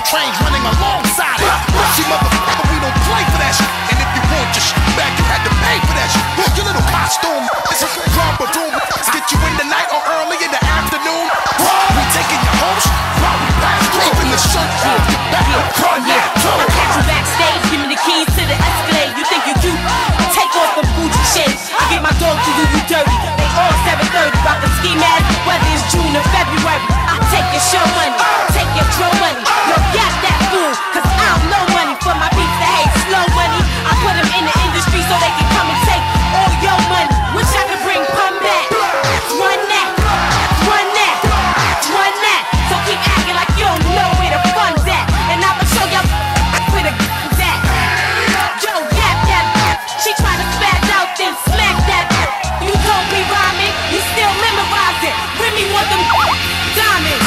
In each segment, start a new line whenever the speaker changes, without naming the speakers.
trains running alongside it. See, motherfucker, we don't play for that shit. And if you want your shit back, you had to pay for that shit. Your little costume, it's a crump room. Let's get you in the night or early in the afternoon. We taking your home while we pass through. Keeping the shirt off your back. Run that too.
I catch you backstage, give me the keys to the Escalade. You think you cute? Take off them Gucci shades. I get my dog to do you dirty. They all 730, rockin' ski mask, whether it's June or February. I take your show money, take your drill money. Yo, got that fool, cause I don't know money for my beats that hate slow money. I put them in the industry so they can come and take all your money. Wish I could bring pun back. Run that, run that, run that. So keep acting like you don't know where the fun's at. And I'ma show y'all where the gun's at. Yo, yap that. She tryna spaz out, then smack that. You don't be rhyming, you still memorize it. Remy want them diamonds.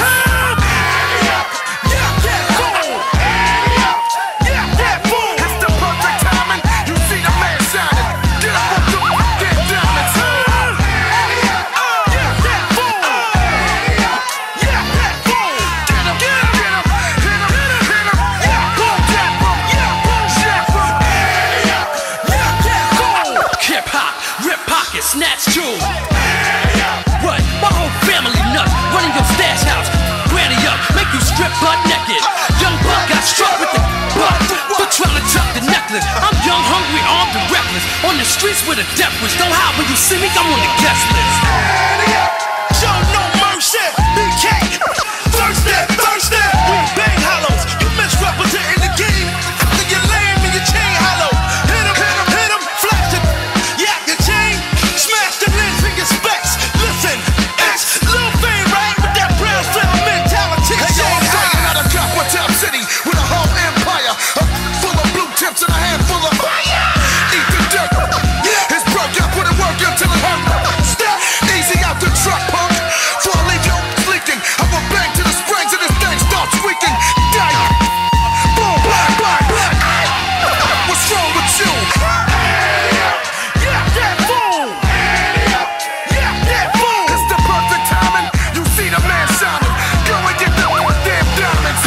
Snatch jewels. What? My whole family nuts. Running your stash house. Granny up. Make you strip butt naked. Young buck got struck with the butt for trying to tuck the necklace. I'm young, hungry, armed, and reckless. On the streets with a death wish. Don't hide when you see me. I'm on the guest list.
Show no mercy. BK. Thirsty, thirsty. We bang hollows. You misrepresenting the game. Then you lame and your chain hollow. Hit him, hit him, hit him. Flash it. Yeah, your chain. Smash the lens in your specs. Listen, it's Lil Fame, right? With that brown flip mentality. Hey, yo, I'm bringing out a capital city with a whole empire. Full of blue tips and a handful of fire. Eat the dirt. His broke, I put it work until it hurt. Step easy out the truck, punk. Before I leave you leaking, I will bang to the springs and this thing starts squeaking. Die. Boom, black, black, black. What's wrong with you? Yeah, that fool. Yeah, that fool. It's the perfect timing. You see the man shining. Go and get the damn diamonds.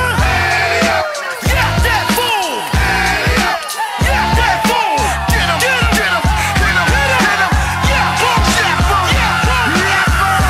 Yeah, that fool. Yeah, that fool. Get him, get him, get him, hit him, hit him. Yeah, boom, yeah, boom, yeah, boom, yeah, boom.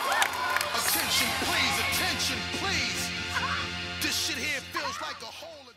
Attention, please. This shit here feels like a hole in